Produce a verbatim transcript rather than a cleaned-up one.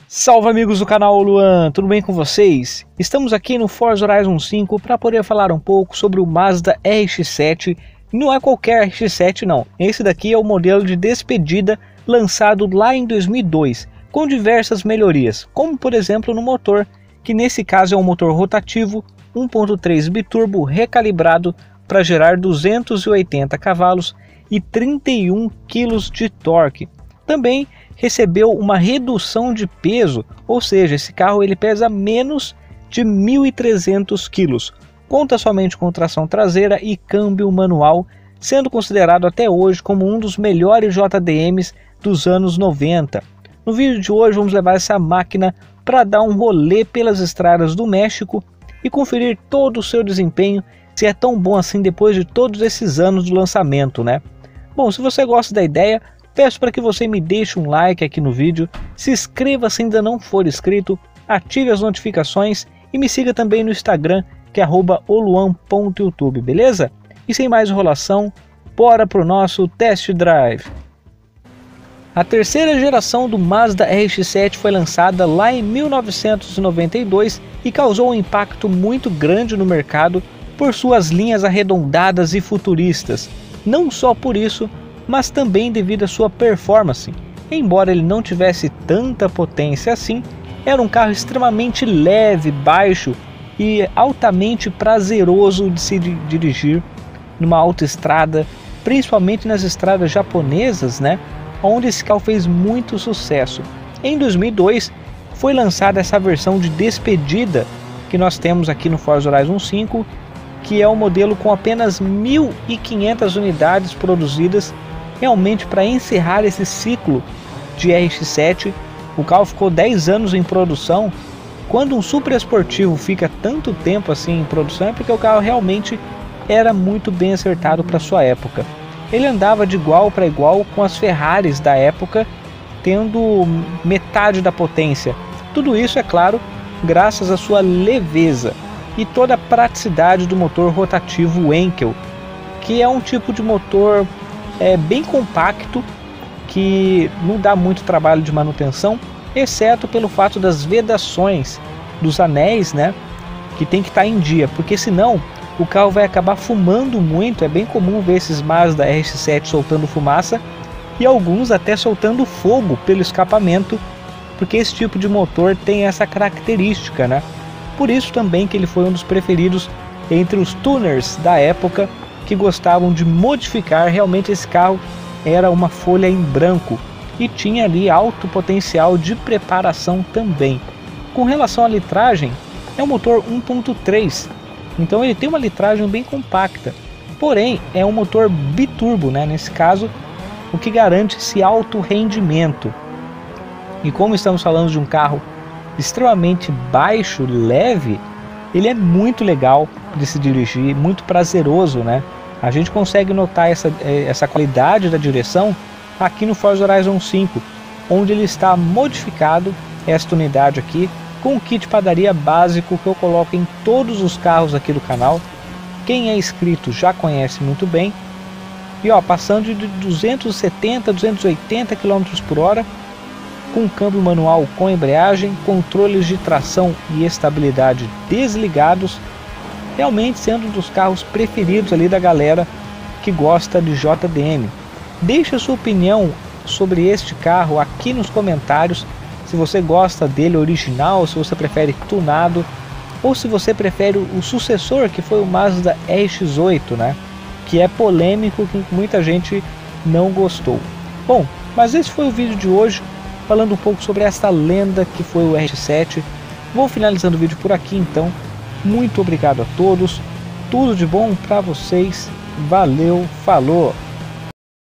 Salve amigos do canal Luan, tudo bem com vocês? Estamos aqui no Forza Horizon cinco para poder falar um pouco sobre o Mazda R X sete. Não é qualquer R X sete não, esse daqui é o modelo de despedida lançado lá em dois mil e dois, com diversas melhorias, como por exemplo no motor, que nesse caso é um motor rotativo um ponto três biturbo recalibrado para gerar duzentos e oitenta cavalos e trinta e um quilos de torque. Também recebeu uma redução de peso, ou seja, esse carro ele pesa menos de mil e trezentos quilos. Conta somente com tração traseira e câmbio manual, sendo considerado até hoje como um dos melhores J D Ms dos anos noventa. No vídeo de hoje vamos levar essa máquina para dar um rolê pelas estradas do México e conferir todo o seu desempenho, se é tão bom assim depois de todos esses anos do lançamento, né? Bom, se você gosta da ideia, peço para que você me deixe um like aqui no vídeo, se inscreva se ainda não for inscrito, ative as notificações e me siga também no Instagram, que é arroba oluan ponto youtube, beleza? E sem mais enrolação, bora pro nosso test drive. A terceira geração do Mazda R X sete foi lançada lá em mil novecentos e noventa e dois e causou um impacto muito grande no mercado por suas linhas arredondadas e futuristas. Não só por isso, mas também devido à sua performance. Embora ele não tivesse tanta potência assim, era um carro extremamente leve, baixo e altamente prazeroso de se dirigir numa autoestrada, principalmente nas estradas japonesas, né, onde esse carro fez muito sucesso. Em dois mil e dois foi lançada essa versão de despedida que nós temos aqui no Forza Horizon cinco, que é um modelo com apenas mil e quinhentas unidades produzidas, realmente para encerrar esse ciclo de R X sete. O carro ficou dez anos em produção. Quando um super esportivo fica tanto tempo assim em produção é porque o carro realmente era muito bem acertado para sua época. Ele andava de igual para igual com as Ferraris da época, tendo metade da potência. Tudo isso, é claro, graças à sua leveza e toda a praticidade do motor rotativo Wankel, que é um tipo de motor é bem compacto, que não dá muito trabalho de manutenção, exceto pelo fato das vedações dos anéis, né, que tem que estar em dia, porque senão o carro vai acabar fumando muito. É bem comum ver esses Mazda R X sete soltando fumaça e alguns até soltando fogo pelo escapamento, porque esse tipo de motor tem essa característica, né? Por isso também que ele foi um dos preferidos entre os tuners da época, que gostavam de modificar. Realmente esse carro era uma folha em branco e tinha ali alto potencial de preparação também. Com relação à litragem, é um motor um ponto três, então ele tem uma litragem bem compacta, porém é um motor biturbo, né, nesse caso, o que garante esse alto rendimento. E como estamos falando de um carro extremamente baixo, leve, ele é muito legal de se dirigir, muito prazeroso, né? A gente consegue notar essa, essa qualidade da direção aqui no Forza Horizon cinco, onde ele está modificado, esta unidade aqui, com o kit padaria básico que eu coloco em todos os carros aqui do canal. Quem é inscrito já conhece muito bem. E ó, passando de duzentos e setenta a duzentos e oitenta quilômetros por hora, com câmbio manual com embreagem, controles de tração e estabilidade desligados, realmente sendo um dos carros preferidos ali da galera que gosta de J D M. Deixe a sua opinião sobre este carro aqui nos comentários, se você gosta dele original, se você prefere tunado, ou se você prefere o sucessor, que foi o Mazda R X oito, né, que é polêmico, que muita gente não gostou. Bom, mas esse foi o vídeo de hoje, falando um pouco sobre esta lenda que foi o R X sete. Vou finalizando o vídeo por aqui então. Muito obrigado a todos, tudo de bom para vocês, valeu, falou!